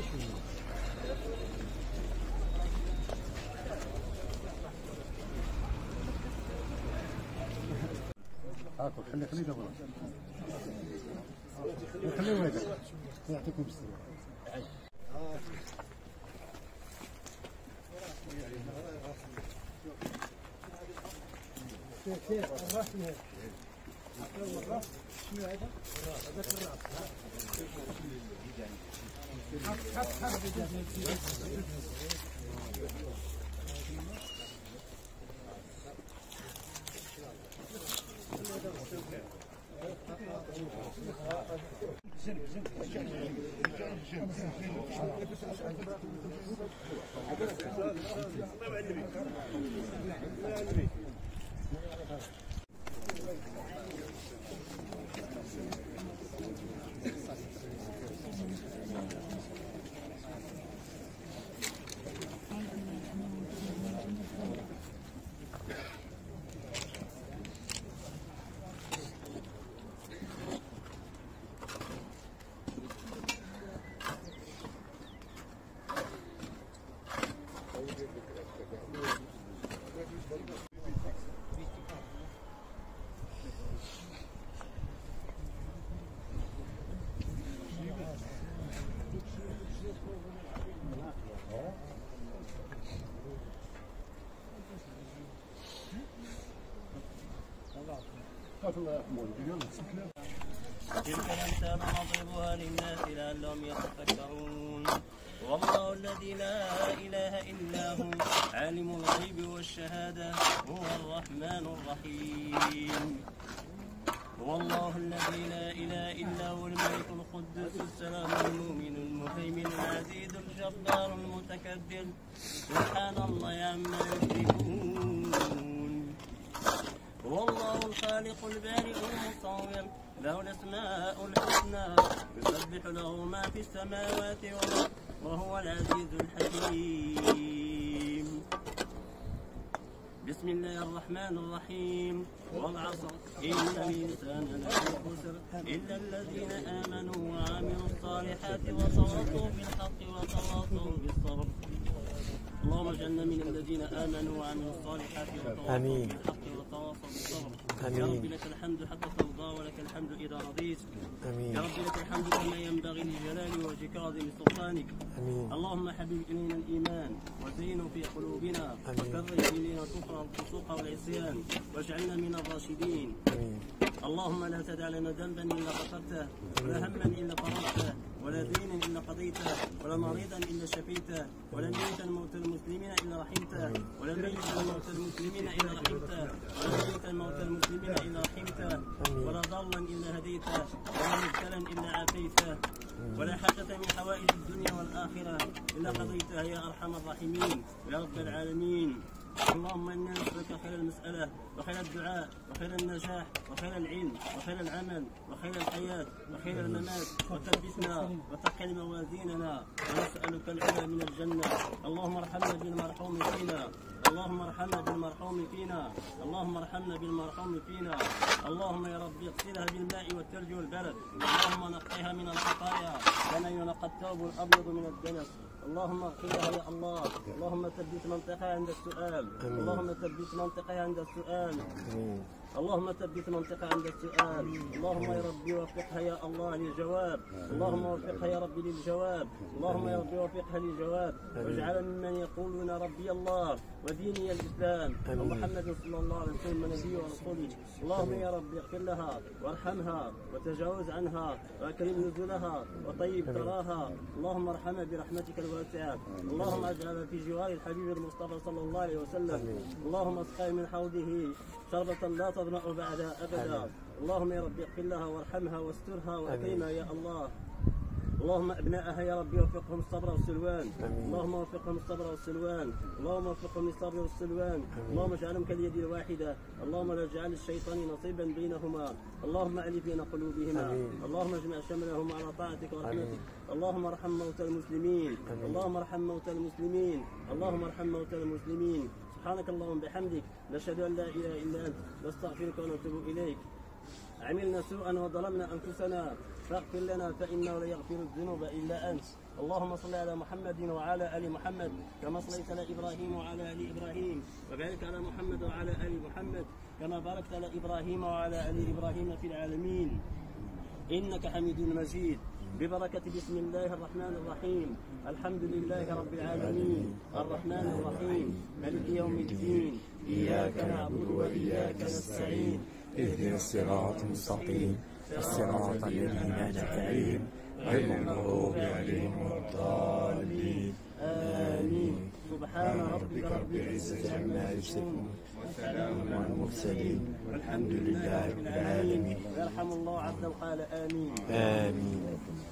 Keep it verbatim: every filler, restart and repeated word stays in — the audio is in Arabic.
هاكل خلي خلي دابا خليه هذا يعطيكم الصحة. شنو هذا؟ هذاك الراس. تلك الأمثال نضربها للناس لعلهم يتفكرون. والله الذي لا إله إلا هو عالم الغيب والشهادة هو الرحمن الرحيم. هو الله الذي لا إله إلا هو الملك القدوس السلام المؤمن المهيمن العزيز الجبار المتكبر سبحان الله عما يشركون. هو الله الخالق البارئ المصور له الأسماء الحسنى يسبح له ما في السماوات والأرض وهو العزيز الحكيم. بسم الله الرحمن الرحيم. والعصر إن الإنسان لفي خسر إلا الذين آمنوا وعملوا الصالحات وتواصوا بالحق وتواصوا بالصبر. اللهم اجعلنا من الذين آمنوا وعملوا الصالحات وتواصوا بالحق وتواصوا بالصبر. يا رب لك الحمد حتى ترضى ولك الحمد إذا رضيت. آمين. يا رب لك الحمد كما ينبغي لجلال وجهك عظيم سلطانك. آمين. اللهم حبب إلينا الإيمان وزينه في قلوبنا وكره إلينا الكفر والفسوق والعصيان واجعلنا من الراشدين. آمين. اللهم لا تدع لنا ذنبا إلا غفرته ولا هما إلا فرجته ولا دينا إلا قضيته ولا مريضا إلا شفيته ولا ميتا موت المسلمين إلا رحمته ولا ميتا موت المسلمين إلا رحمته ولا ميتا موت المسلمين إلا رحمته ولا ضالا إلا هديته ولا مبتلا إلا عافيته ولا حاجة من حوائج الدنيا والآخرة إلا قضيتها يا أرحم الراحمين يا رب العالمين. اللهم إنا نسألك خير المسألة وخير الدعاء وخير النجاح وخير العلم وخير العمل وخير الحياة وخير الممات وثبتنا وثقل موازيننا ونسألك العلا من الجنة. اللهم ارحمنا بالمرحوم فينا اللهم ارحمنا بالمرحوم فينا اللهم ارحمنا بالمرحوم فينا. اللهم يا رب اغسلها بالماء والثلج والبرد. اللهم نقيها من الخطايا كما ينقى الثوب الأبيض من الدنس. اللهم اغفر لها يا الله. اللهم ثبت منطقها عند السؤال. اللهم ثبت منطقها عند السؤال. اللهم ثبت منطقها عند السؤال. اللهم يا ربي وفقها يا الله للجواب. اللهم وفقها يا ربي للجواب. اللهم يا ربي وفقها للجواب واجعل ممن يقولون ربي الله وديني الاسلام ومحمد صلى الله عليه وسلم نبيه ورسوله. اللهم يا ربي اغفر لها وارحمها وتجاوز عنها واكرم نزلها وطيب ثراها. اللهم ارحمها برحمتك الواسعه. اللهم اجعلها في جوار الحبيب المصطفى صلى الله عليه وسلم. اللهم اسقها من حوضه شربة لا تظمأ بعدها أبدا. اللهم يا رب اغفر لها وارحمها واسترها واكرمها يا الله. اللهم ابنائها يا رب وفقهم الصبر والسلوان. اللهم وفقهم الصبر والسلوان. اللهم وفقهم للصبر والسلوان. اللهم اجعلهم كاليد الواحده. اللهم لا تجعل الشيطان نصيبا بينهما. اللهم الف بين قلوبهما. اللهم اجمع شملهم على طاعتك ورحمتك. اللهم ارحم موتى المسلمين. اللهم ارحم موتى المسلمين. اللهم ارحم موتى المسلمين. سبحانك اللهم بحمدك نشهد ان لا اله الا انت نستغفرك ونتوب اليك. عملنا سوءا وظلمنا أنفسنا فاغفر لنا فإنه لا يغفر الذنوب إلا أنت. اللهم صل على محمد وعلى آل محمد كما صليت على إبراهيم وعلى آل إبراهيم، وبارك على محمد وعلى آل محمد كما باركت على إبراهيم وعلى آل إبراهيم في العالمين إنك حميد مجيد. ببركة بسم الله الرحمن الرحيم. الحمد لله رب العالمين الرحمن الرحيم مالك يوم الدين. إياك نعبد وإياك نستعين. اهدنا الصراط المستقيم الصراط الذين أنعمت عليهم غير المغضوب عليهم ولا الضالين. آمين. سبحان ربك رب العزة عما يصفون وسلام على المرسلين والحمد لله رب العالمين. يرحم الله عبدا قال آمين. آمين.